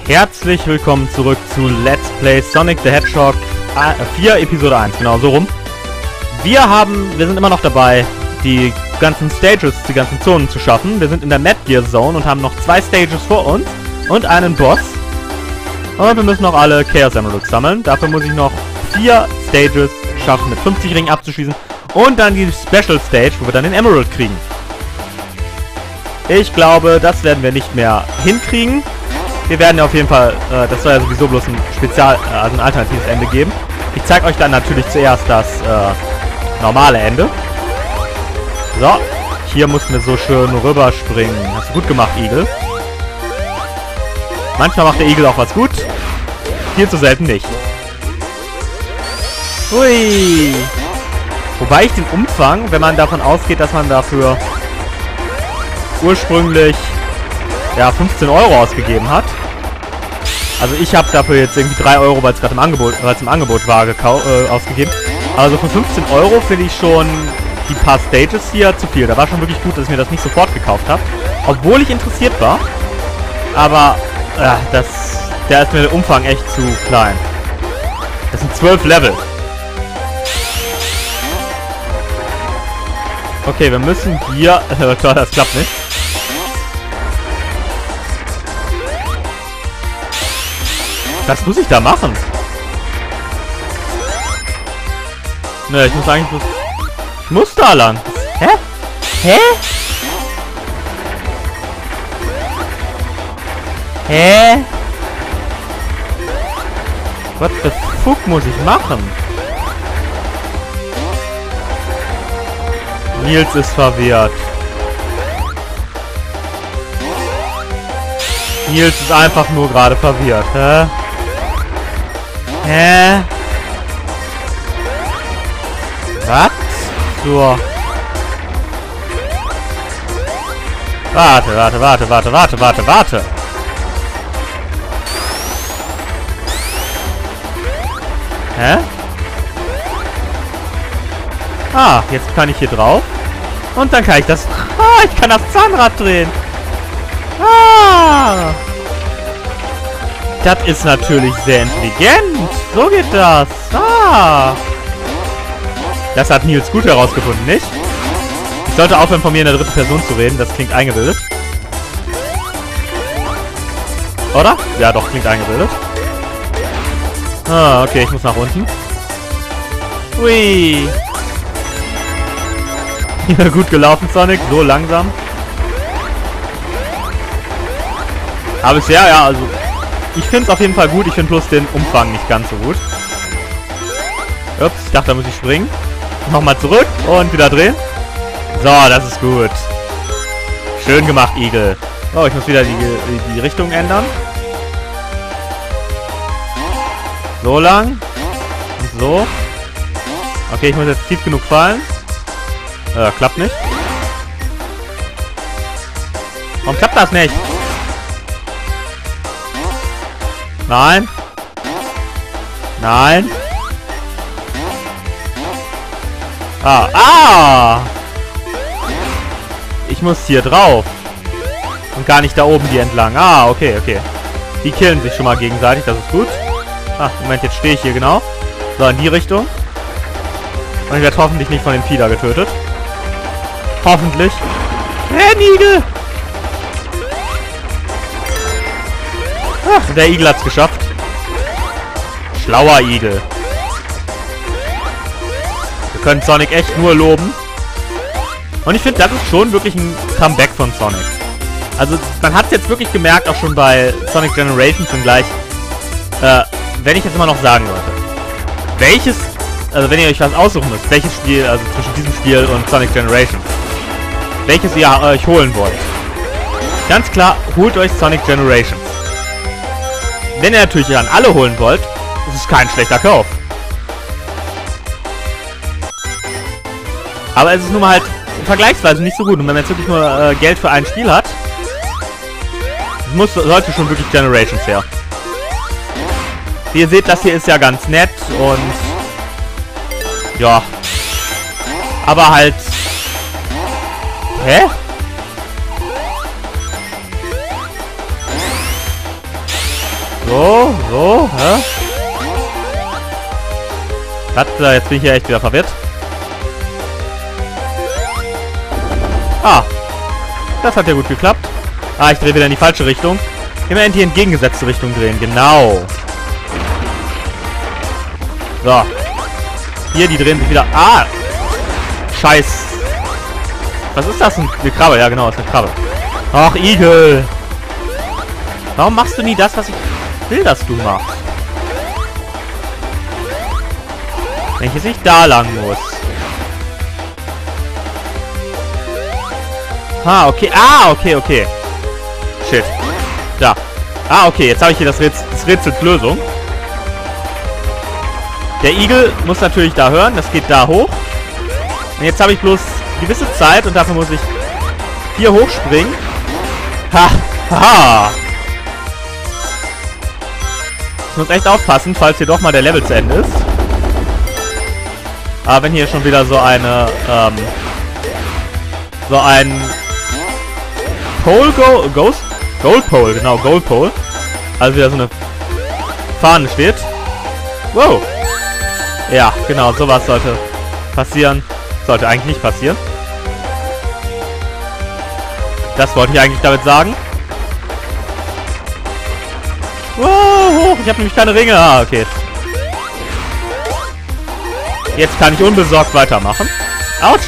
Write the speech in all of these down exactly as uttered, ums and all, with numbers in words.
Herzlich willkommen zurück zu Let's Play Sonic the Hedgehog vier Episode eins, genau so rum. Wir haben, wir sind immer noch dabei, die ganzen Stages, die ganzen Zonen zu schaffen. Wir sind in der Mad Gear Zone und haben noch zwei Stages vor uns und einen Boss. Und wir müssen noch alle Chaos Emeralds sammeln. Dafür muss ich noch vier Stages schaffen, mit fünfzig Ringen abzuschließen. Und dann die Special Stage, wo wir dann den Emerald kriegen. Ich glaube, das werden wir nicht mehr hinkriegen. Wir werden ja auf jeden Fall, äh, das soll ja sowieso bloß ein Spezial, äh, also ein alternatives Ende geben. Ich zeige euch dann natürlich zuerst das äh, normale Ende. So, hier mussten wir so schön rüberspringen. Hast du gut gemacht, Igel. Manchmal macht der Igel auch was gut. Viel zu selten nicht. Hui. Wobei ich den Umfang, wenn man davon ausgeht, dass man dafür ursprünglich ja, fünfzehn Euro ausgegeben hat. Also ich habe dafür jetzt irgendwie drei Euro, weil es gerade im Angebot, weil es im Angebot war, äh, ausgegeben. Also für fünfzehn Euro finde ich schon die paar Stages hier zu viel. Da war schon wirklich gut, dass ich mir das nicht sofort gekauft habe. Obwohl ich interessiert war. Aber äh, das, der ist mir der Umfang echt zu klein. Das sind zwölf Level. Okay, wir müssen hier... Toll, das klappt nicht. Was muss ich da machen? Ne, ich muss eigentlich... Ich muss da lang. Hä? Hä? Hä? What the fuck muss ich machen? Nils ist verwirrt. Nils ist einfach nur gerade verwirrt, hä? Hä? Was? So. Warte, warte, warte, warte, warte, warte, warte. Hä? Ah, jetzt kann ich hier drauf. Und dann kann ich das... Ah, ich kann das Zahnrad drehen. Ah! Das ist natürlich sehr intelligent. So geht das. Ah! Das hat Nils gut herausgefunden, nicht? Ich sollte aufhören, von mir in der dritten Person zu reden. Das klingt eingebildet. Oder? Ja, doch, klingt eingebildet. Ah, okay, ich muss nach unten. Hui! Gut gelaufen, Sonic. So langsam. Aber bisher, ja, also... Ich finde es auf jeden Fall gut. Ich finde bloß den Umfang nicht ganz so gut. Ups, ich dachte, da muss ich springen. Nochmal zurück und wieder drehen. So, das ist gut. Schön gemacht, Igel. Oh, ich muss wieder die, die, die Richtung ändern. So lang. Und so. Okay, ich muss jetzt tief genug fallen. Äh, klappt nicht. Warum klappt das nicht? Nein. Nein. Ah. Ah! Ich muss hier drauf. Und gar nicht da oben die entlang. Ah, okay, okay. Die killen sich schon mal gegenseitig, das ist gut. Ah, Moment, jetzt stehe ich hier genau. So, in die Richtung. Und ich werde hoffentlich nicht von dem Vieh da getötet. Hoffentlich. Rennigel! Ach, der Igel hat's geschafft. Schlauer Igel. Wir können Sonic echt nur loben. Und ich finde, das ist schon wirklich ein Comeback von Sonic. Also, man hat es jetzt wirklich gemerkt, auch schon bei Sonic Generations und gleich. Äh, wenn ich jetzt immer noch sagen wollte. Welches, also wenn ihr euch was aussuchen müsst, welches Spiel, also zwischen diesem Spiel und Sonic Generations, welches ihr euch holen wollt. Ganz klar, holt euch Sonic Generations. Wenn ihr natürlich an alle holen wollt, ist es kein schlechter Kauf. Aber es ist nun mal halt vergleichsweise nicht so gut. Und wenn man jetzt wirklich nur äh, Geld für ein Spiel hat, muss, sollte schon wirklich Generations her. Wie ihr seht, das hier ist ja ganz nett und ja. Aber halt... Hä? So, so, hä? Was? Jetzt bin ich ja echt wieder verwirrt. Ah. Das hat ja gut geklappt. Ah, ich drehe wieder in die falsche Richtung. Immer in die entgegengesetzte Richtung drehen. Genau. So. Hier, die drehen sich wieder. Ah! Scheiß. Was ist das? Eine Krabbe. Ja, genau, das ist eine Krabbe. Ach, Igel. Warum machst du nie das, was ich will, dass du machst? Wenn ich jetzt nicht da lang muss. Ah, okay. Ah, okay, okay. Shit. Da. Ah, okay. Jetzt habe ich hier das, Rätsel, das Rätsels Lösung. Der Igel muss natürlich da hören. Das geht da hoch. Und jetzt habe ich bloß eine gewisse Zeit und dafür muss ich hier hochspringen. Ha! Haha! Ich muss echt aufpassen, falls hier doch mal der Level zu Ende ist. Aber wenn hier schon wieder so eine, ähm, so ein Pole Go Ghost Gold Pole, genau, Gold Pole. Also wieder so eine Fahne steht. Wow. Ja, genau, sowas sollte passieren. Sollte eigentlich nicht passieren. Das wollte ich eigentlich damit sagen. Wow, ich habe nämlich keine Ringe. Ah, okay. Jetzt kann ich unbesorgt weitermachen. Autsch.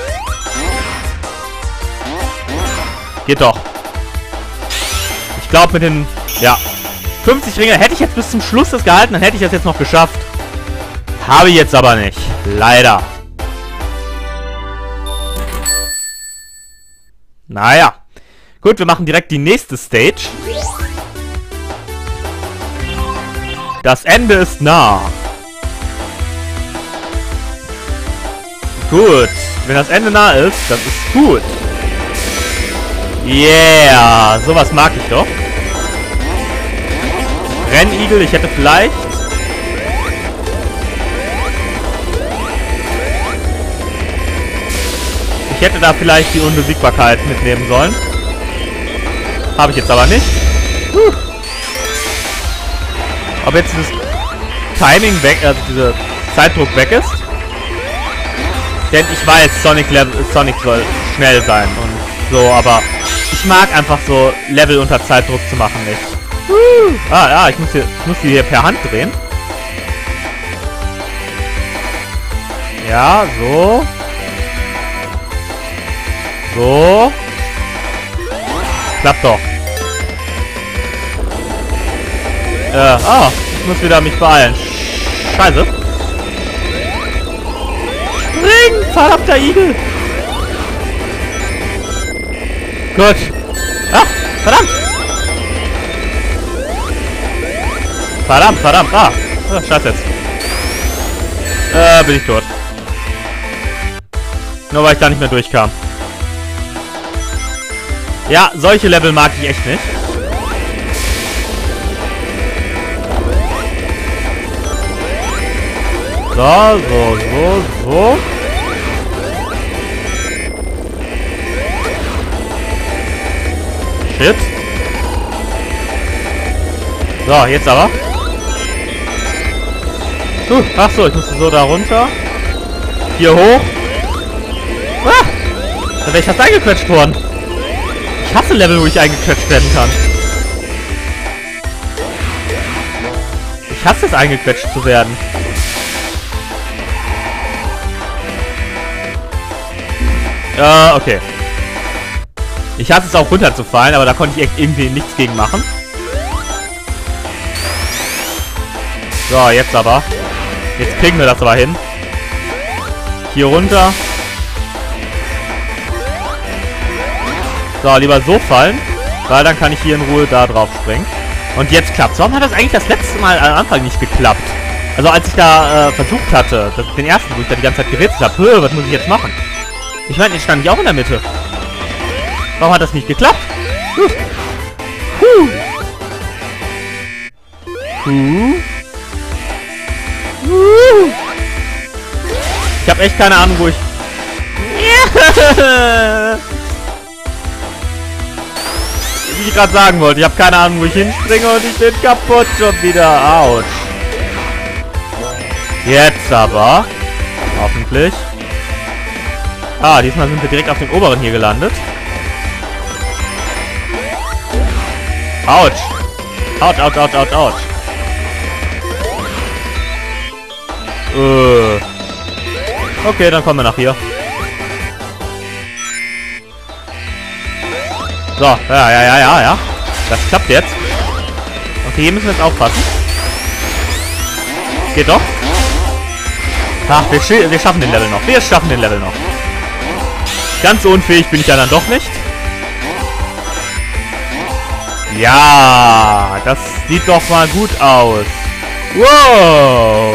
Geht doch. Ich glaube mit den, ja, fünfzig Ringe hätte ich jetzt bis zum Schluss das gehalten, dann hätte ich das jetzt noch geschafft. Habe ich jetzt aber nicht. Leider. Naja. Gut, wir machen direkt die nächste Stage. Das Ende ist nah. Gut. Wenn das Ende nah ist, das ist gut. Yeah. Sowas mag ich doch. Rennigel, ich hätte vielleicht... Ich hätte da vielleicht die Unbesiegbarkeit mitnehmen sollen. Habe ich jetzt aber nicht. Huh. Ob jetzt dieses Timing weg, also dieser Zeitdruck weg ist. Denn ich weiß, Sonic, Level, Sonic soll schnell sein und so, aber ich mag einfach so Level unter Zeitdruck zu machen nicht. Huh. Ah, ja, ich muss, hier, ich muss die hier per Hand drehen. Ja, so. So. Klappt doch. Äh, ah, ich muss wieder mich beeilen. Scheiße. Spring, verdammter Igel. Gut. Ah, verdammt. Verdammt, verdammt. Ah, oh, scheiße jetzt. Äh, bin ich tot. Nur weil ich da nicht mehr durchkam. Ja, solche Level mag ich echt nicht. So, so, so, so. Shit. So, jetzt aber. Uh, ach so, ich musste so da runter. Hier hoch. Ah, da wäre ich fast eingequetscht worden. Ich hasse Level, wo ich eingequetscht werden kann. Ich hasse es, eingequetscht zu werden. Ja, okay. Ich hasse es auch runterzufallen, aber da konnte ich echt irgendwie nichts gegen machen. So, jetzt aber. Jetzt kriegen wir das aber hin. Hier runter. So, lieber so fallen, weil dann kann ich hier in Ruhe da drauf springen. Und jetzt klappt's. Warum hat das eigentlich das letzte Mal am Anfang nicht geklappt? Also als ich da äh, versucht hatte, das, den ersten, wo ich da die ganze Zeit gerätselt habe, was muss ich jetzt machen? Ich meine, jetzt stand ich auch in der Mitte. Warum hat das nicht geklappt? Huh. Huh. Huh. Huh. Ich habe echt keine Ahnung, wo ich... wie ich gerade sagen wollte. Ich habe keine Ahnung, wo ich hinspringe und ich bin kaputt schon wieder. Autsch. Jetzt aber. Hoffentlich. Ah, diesmal sind wir direkt auf den oberen hier gelandet. Autsch. Autsch, autsch, autsch, autsch, autsch. Äh. Okay, dann kommen wir nach hier. So, ja, ja, ja, ja, ja. Das klappt jetzt. Okay, hier müssen wir jetzt aufpassen. Geht doch. Ach, wir, sch wir schaffen den Level noch. Wir schaffen den Level noch. Ganz so unfähig bin ich ja dann doch nicht. Ja, das sieht doch mal gut aus. Wow.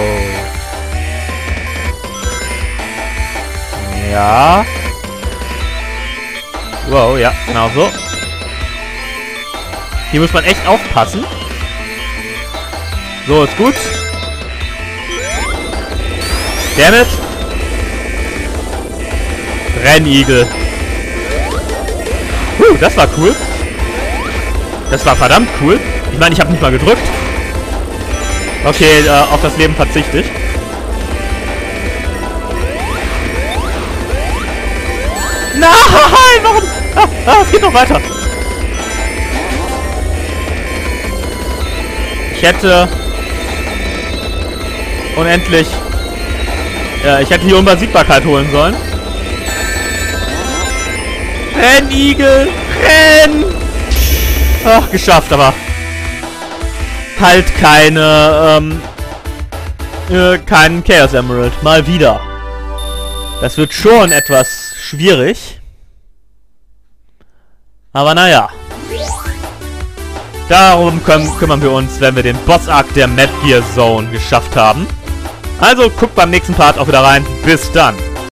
Ja. Wow, ja, genau so. Hier muss man echt aufpassen. So, ist gut. Dammit. Rennigel. Huh, das war cool. Das war verdammt cool. Ich meine, ich habe nicht mal gedrückt. Okay, äh, auf das Leben verzichte ich. Nein, warum? Ah, ah, es geht noch weiter. Ich hätte... Unendlich... Ja, ich hätte die Unbesiegbarkeit holen sollen. Renn, Igel! Renn! Ach, geschafft, aber... Halt keine, ähm... Äh, keinen Chaos Emerald. Mal wieder. Das wird schon etwas schwierig. Aber naja. Darum können, kümmern wir uns, wenn wir den Boss-Arc der Mad Gear Zone geschafft haben. Also guckt beim nächsten Part auch wieder rein. Bis dann.